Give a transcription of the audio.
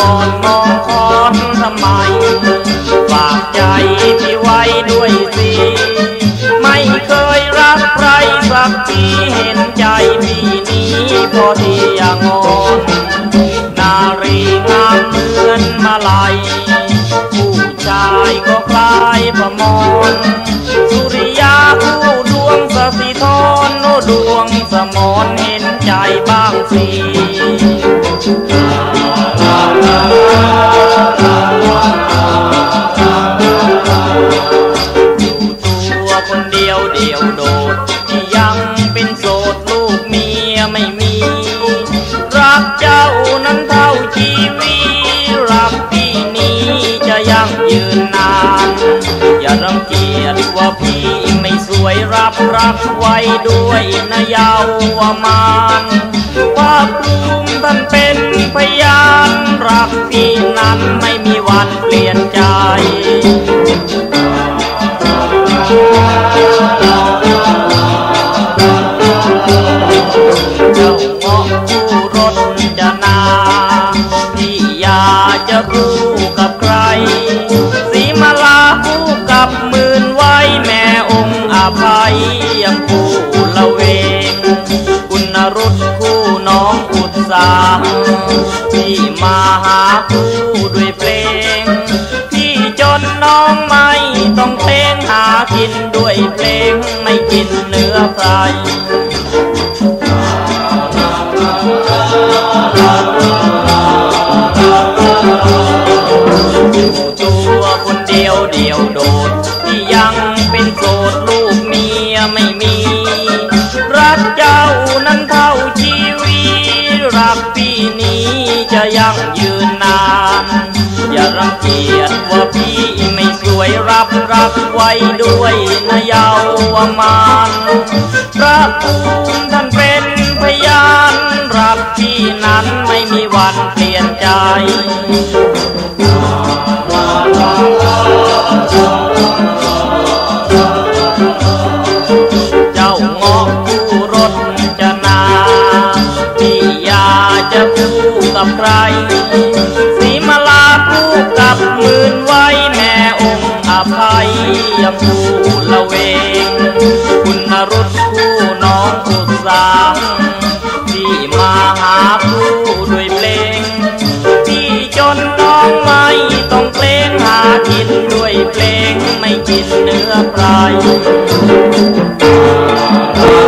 อนมองคอนทำไมฝากใจที่ไว้ด้วยสิไม่เคยรักใครสักทีเห็นใจพี่นี้พอที่อย่างงอนนารีงามเหมือนมาลัยผู้ชายก็คล้ายประมอนสุริยาผู้ดวงสสิธรโนดวงสมรเห็นใจบ้างสิคนเดียวเดียวโดดที่ยังเป็นโสดลูกเมียไม่มีรักเจ้านั้นเท่าชีวิตรักพี่นี้จะยั่งยืนนานอย่ารังเกียจว่าพี่ไม่สวยรับรักไว้ด้วยนะเยาวมานว่าภูมิท่านเป็นพยานรักพี่นั้นไม่มีวันเปลี่ยนใจเจ้าเงาะคู่รถจะนาพี่อยากจะคู่กับใครสีมาลาคู่กับหมื่นไว้แม่องค์อภัยยังคู่ละเวงคุณรุตคู่น้องอุตสาหพี่มาหาคู่ด้วยเพลงพี่จนน้องไม่ต้องเพลงหากินด้วยเพลงไม่กินเนื้อใครอยู่ตัวคนเดียวเดียวโดดที่ยังเป็นโสดลูกเมียไม่มีรักเจ้านั้นเท่าชีวิตรักพี่นี้จะยั่งยืนนานอย่ารังเกียจว่าพี่ไม่สวยรับรักไว้ด้วยนะเยาวมานพระภูมิท่านเป็นพยานรักพี่นั้นไม่มีวันเปลี่ยนใจเจ้าเงาะคู่รถจะนาพี่อยากจะคู่กับใครสีมาลาคู่กับหมื่นไว้แม่องค์อภัยยังคู่ละเวงคุณนรุตคู่น้องอุตสาหพี่มาหาคู่ด้วยเพลงพี่จนน้องไม่ต้องเพลงหากินด้วยเพลงไม่กินเนื้อใคร